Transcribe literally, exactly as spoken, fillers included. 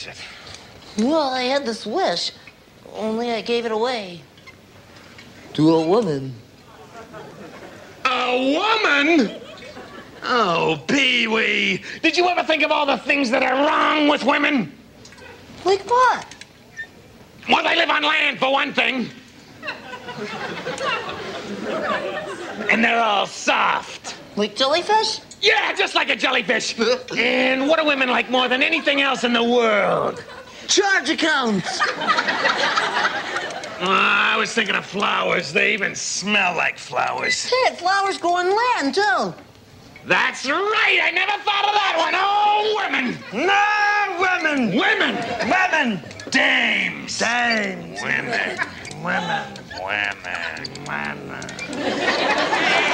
Well, I had this wish, only I gave it away. To a woman. A woman? Oh, Pee-wee. Did you ever think of all the things that are wrong with women? Like what? Well, they live on land, for one thing. And they're all soft. Like jellyfish? Yeah, just like a jellyfish. And what do women like more than anything else in the world? Charge accounts. Oh, I was thinking of flowers. They even smell like flowers. Hey, flowers grow on land, too. That's right. I never thought of that one. Oh, women. No, women. Women. Women. Dames. Dames. Women. Women. Women. Women.